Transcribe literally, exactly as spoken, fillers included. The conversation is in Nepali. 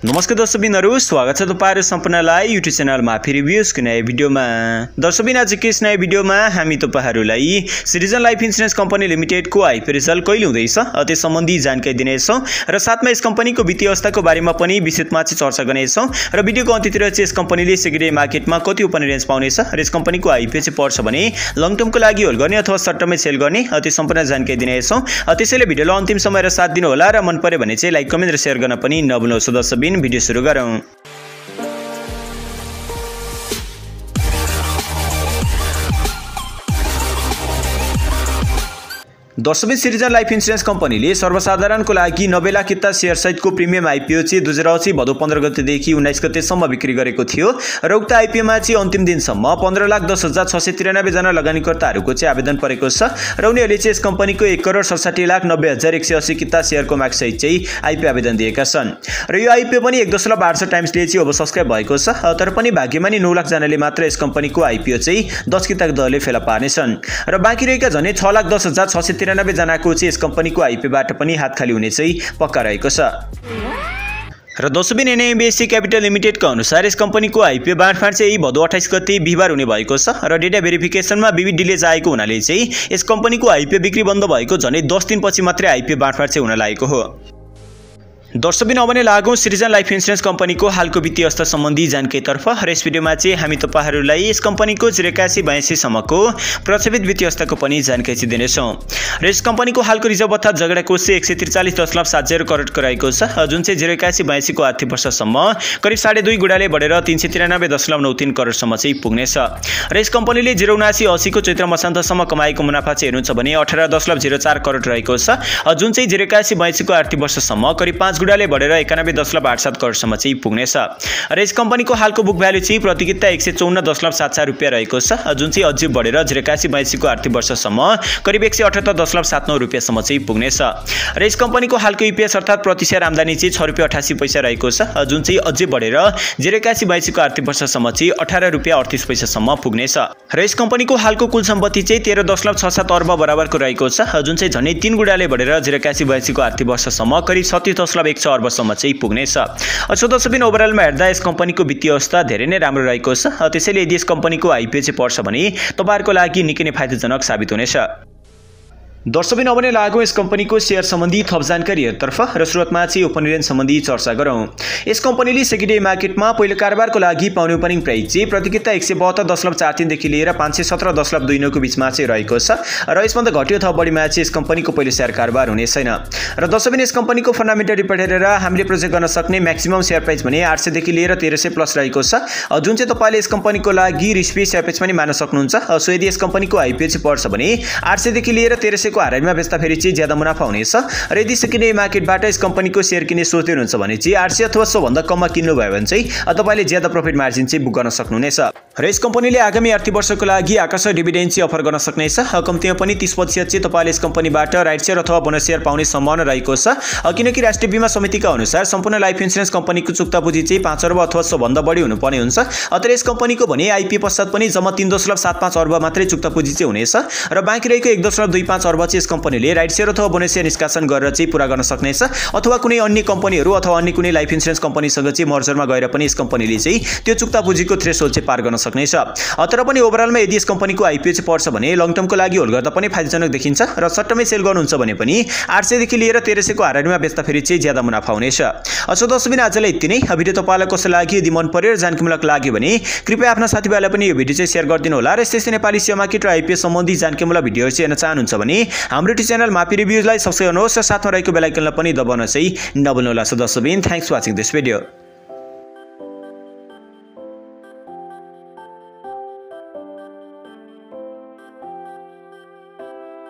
नमस्कार दर्शकबिनहरु, स्वागत छ तपाईहरु सम्पूर्णलाई युट्युब च्यानल माफी रिभ्युजको नयाँ भिडियोमा। दर्शकबिन आज के नयाँ भिडियोमा हामी तपाईहरुलाई सिटिजन लाइफ इन्स्योरेन्स कम्पनी लिमिटेडको आइपीओ रिजल्ट कहिले हुँदैछ त्यस सम्बन्धी जानकारी दिनेछौं र साथमा यस कम्पनीको वित्तीय अवस्थाको बारेमा पनि विस्तृतमा चाहिँ चर्चा गर्नेछौं र भिडियोको अन्त्यतिर चाहिँ यस कम्पनीले सेकेन्डरी मार्केटमा कति ओपन रेन्ज पाउनेछ र यस कम्पनीको आइपीओ चाहिँ पर्छ भने लङ टर्मको लागि होल्ड गर्ने अथवा सर्ट टर्ममै सेल गर्ने त्यो सम्पूर्ण जानकारी दिनेछौं। त्यसैले भिडियोलाई अन्तिम समय र साथ दिनु होला र मन पर्यो भने चाहिँ लाइक कमेन्ट र शेयर गर्न पनि नभुल्नुहोस्। दर्शकबिन भिडियो सुरु गरौँ। दर्शकबिन सिटिजन लाइफ इन्स्योरेन्स कम्पनीले सर्वसाधारणको लागि नब्बे लाख किता शेयर सहितको प्रिमियम आइपीओ चाहिँ दुई हजार अस्सी भदौ पन्ध्र गतेदेखि उन्नाइस गतेसम्म बिक्री गरेको थियो र उक्त आइपीओमा चाहिँ अन्तिम दिनसम्म पन्ध्र लाख दस हजार छ सय त्रियानब्बे जना लगानीकर्ताहरूको चाहिँ आवेदन परेको छ र उनीहरूले चाहिँ यस कम्पनीको एक करोड सडसठी लाख नब्बे हजार एक सय अस्सी किता शेयरको माग सहित चाहिँ आइपीओ आवेदन दिएका छन् र यो आइपीओ पनि एक दशमलव आठ सय टाइम्सले चाहिँ ओभर सब्सक्राइब भएको छ। तर पनि भाग्यमानी नौ लाख जनाले मात्र यस कम्पनीको आइपीओ चाहिँ दस किताको दरले फेला पार्नेछन् र बाँकी रहेका झनै छ लाख दस हजार छ सय त्रियानब्बे जनाको चाहिँ यस कम्पनीको आइपीओबाट पनि हात खाली हुने चाहिँ पक्का रहेको छ। र दर्शकबिन एनएमबीएससी क्यापिटल लिमिटेडको अनुसार यस कम्पनीको आइपीओ बाँडफाँड चाहिँ यही भदौ अट्ठाइस गते बिहिबार हुने भएको छ र डेटा भेरिफिकेसनमा विविध डिलेज आएको हुनाले चाहिँ यस कम्पनीको आइपीओ बिक्री बन्द भएको झनै दस दिनपछि मात्रै आइपीओ बाँडफाँड चाहिँ हुन लागेको हो। दर्शकबिन अब नै लागौं सिटिजन लाइफ इन्स्योरेन्स कम्पनीको हालको वित्तीय अवस्था सम्बन्धी जानकारीतर्फ र यस भिडियोमा चाहिँ हामी तपाईहरुलाई यस कम्पनीको एकासी बयासी सम्मको प्रस्तावित वित्तीय अवस्थाको पनि जानकारी चाहिँ दिनेछौं र यस कम्पनीको हालको रिजर्भ अर्थात झगडा कोष चाहिँ एक सय त्रिचालीस दशमलव सात शून्य करोडको रहेको छ जुन चाहिँ एकासी बयासी को आर्थिक वर्षसम्म करिब साढे दुई गुणाले बढेर तीन सय त्रियानब्बे दशमलव नौ तीन करोडसम्म चाहिँ पुग्नेछ र यस कम्पनीले उनासी अस्सी को चैत्र मसान्तसम्म कमाएको मुनाफा चाहिँ हेर्नुहुन्छ भने अठार दशमलव शून्य चार करोड रहेको छ जुन चाहिँ एकासी बयासी को आर्थिक वर्षसम्म करिब पाँच गुणाले बढेर एकानब्बे दशमलव आठ सात करोडसम्म चाहिँ पुग्नेछ र यस कम्पनीको हालको बुक भ्यालु चाहिँ प्रति किता एक सय चौन्न दशमलव सात चार रुपियाँ रहेको छ जुन चाहिँ अझै बढेर एकासी बयासी को आर्थिक वर्षसम्म करिब एक सय अठहत्तर दशमलव सात नौ रुपियाँसम्म चाहिँ पुग्नेछ र यस कम्पनीको हालको ईपीएस अर्थात प्रति शेयर आम्दानी चाहिँ छ रुपियाँ अठासी पैसा रहेको छ जुन चाहिँ अझै बढेर एकासी बयासी को आर्थिक वर्षसम्म चाहिँ अठार रुपियाँ अडतीस पैसासम्म पुग्नेछ र यस कम्पनीको हालको कुल सम्पत्ति चाहिँ तेह्र दशमलव छ सात अर्ब बराबरको रहेको छ जुन चाहिँ झनै तीन गुणाले बढेर एकासी बयासी को आर्थिक वर्षसम्म करिब सत्तीस दशमलव एक छ अर्बसम्म चाहिँ पुग्नेछ। अच्छा दर्शकबिन ओभरअलमा हेर्दा यस कम्पनीको वित्तीय अवस्था धेरै नै राम्रो रहेको छ। त्यसैले यदि यस कम्पनीको आइपीओ चाहिँ पर्छ भने तपाईहरुको लागि निकै नै फाइदाजनक साबित हुनेछ। दर्शकबिन अब नै लागौं यस कम्पनीको शेयर सम्बन्धी थप जानकारीहरुतर्फ र सुरुवातमा चाहिँ ओपन रेन्ज सम्बन्धी चर्चा गरौं। यस कम्पनीले सेकेन्डरी मार्केटमा पहिलो कारोबारको लागि पाउने ओपनिङ प्राइस चाहिँ प्रति किता एक सय बहत्तर दशमलव चार तीन देखि लिएर पाँच सय सत्र दशमलव दुई नौ को बीचमा चाहिँ रहेको छ र यसभन्दा घट्यो अथवा बढीमा चाहिँ यस कम्पनीको पहिलो शेयर कारोबार हुने छैन र दर्शकबिन यस कम्पनीको फन्डामेन्टल रिपोर्ट हेरेर हामीले प्रोजेक्ट गर्न सक्ने म्याक्सिमम शेयर प्राइस भने आठ सय देखि लिएर तेह्र सय प्लस रहेको छ जुन चाहिँ तपाईले यस कम्पनीको लागि रिस्पी शेयर प्राइस पनि मान्न सक्नुहुन्छ। सो यदि यस कम्पनीको आइपीओ चाहिँ पर्छ भने आठ सय देखि लिएर तेह्र सय को हाराहारीमा बेच्दा फेरि चाहिँ ज्यादा मुनाफा हुनेछ र यदि सेकेन्डरी मार्केटबाट यस कम्पनीको शेयर किन्ने सोच्दै हुनुहुन्छ भने चाहिँ आठ सय अथवा सो भन्दा कममा किन्नु भयो भने चाहिँ तपाईले ज्यादा प्रफिट मार्जिन चाहिँ बुक गर्न सक्नुहुनेछ र यस कम्पनीले आगामी आर्थिक वर्षको लागि आकर्षक डिभिडेन्ड चाहिँ अफर गर्न सक्नेछ। कम्तीमा पनि तीस प्रतिशत चाहिँ तपाईले यस कम्पनीबाट राइट शेयर अथवा बोनस शेयर पाउने सम्भावना रहेको छ किनकि राष्ट्रिय बीमा समितिका अनुसार सम्पूर्ण लाइफ इन्स्योरेन्स कम्पनीको चुक्ता पुँजी चाहिँ पाँच अर्ब अथवा सो भन्दा बढी हुनुपर्ने हुन्छ। तर यस कम्पनीको भने आइपीओ पश्चात पनि जम्मा तीन दशमलव सात पाँच अर्ब मात्रै चुक्ता पुँजी चाहिँ हुनेछ र बाँकी रहेको एक दशमलव दुई पाँच अर्ब चाहिँ यस कम्पनीले राइट शेयर अथवा बोनस शेयर निष्कासन गरेर चाहिँ पूरा गर्न सक्नेछ अथवा कुनै अन्य कम्पनीहरू अथवा अन्य कुनै लाइफ इन्स्योरेन्स कम्पनीसँग चाहिँ मर्जरमा गएर पनि यस कम्पनीले चाहिँ त्यो चुक्ता पुँजीको थ्रेसहोल्ड चाहिँ पार गर्न सक्नेछ। तर पनि ओभरअलमा यदि यस कम्पनीको आइपीओ चाहिँ पर्छ भने लङ टर्मको लागि होल्ड गर्दा पनि फाइदाजनक देखिन्छ र सर्ट टर्ममै सेल गर्नुहुन्छ भने पनि आठ सय देखि लिएर तेह्र सय को हाराहारीमा बेच्दा फेरि चाहिँ ज्यादा मुनाफा हुनेछ। अच्छा दर्शकबिन आजलाई यति नै। भिडियो तपाईलाई कस्तो लाग्यो यदि मन पर्यो र जानकारीमूलक लाग्यो भने कृपया आफ्ना साथीभाइलाई पनि यो भिडियो चाहिँ शेयर गरिदिनु होला र यस्तै नेपाली शेयर मार्केट र आइपीओ सम्बन्धी जानकारीमूलक भिडियोहरू चाहिँ हेर्न चाहनुहुन्छ भने हाम्रो युट्युब च्यानल माफी रिभ्युजलाई सब्स्क्राइब गर्नुहोस् र साथमा रहेको बेल आइकनलाई पनि दबाउन चाहिँ नभुल्नुहोला। सो दर्शकबिन thanks for watching this video.